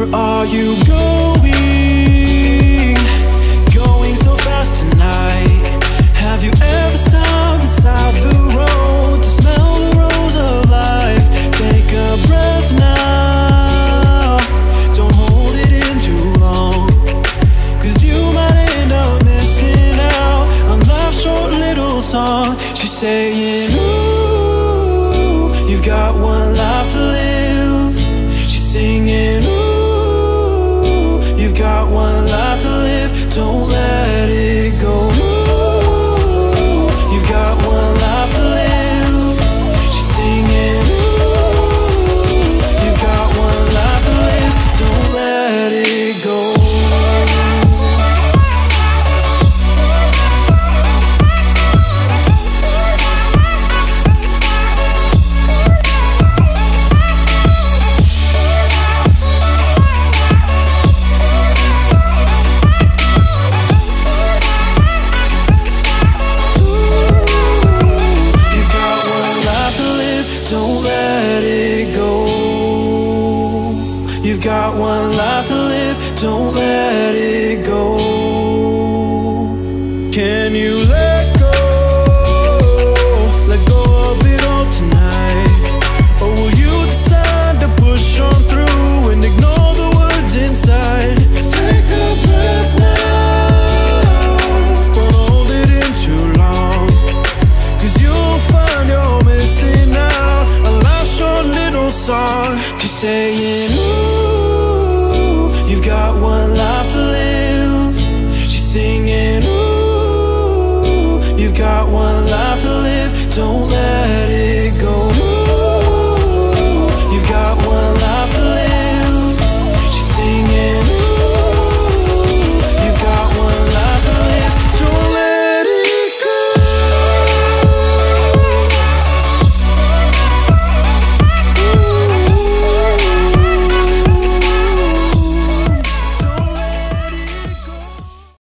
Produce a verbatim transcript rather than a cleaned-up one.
Where are you going? Going so fast tonight. Have you ever stopped beside the road to smell the rose of life? Take a breath now. Don't hold it in too long, 'cause you might end up missing out on life's short little song. She's saying, ooh, you've got one life to live. She's singing, ooh, you've got one life to live. Don't let it go. Ooh, you've got one life to live. She's singing, ooh, you've got one life to live. Don't let it go. Don't let it go. You've got one life to live. Don't let